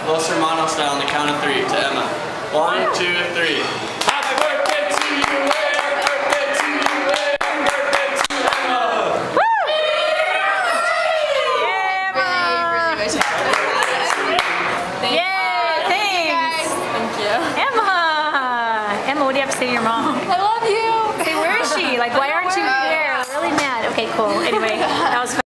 Los Hermanos style on the count of 3 to Emma. 1, 2, 3. Happy birthday to you, happy birthday to you, happy birthday to Emma. Woo! Yeah, Emma! Yay, thanks. Thank you. Emma, what do you have to say to your mom? I love you. Say, where is she? Like, why aren't you here? Really mad. Okay, cool. Anyway, that was fun.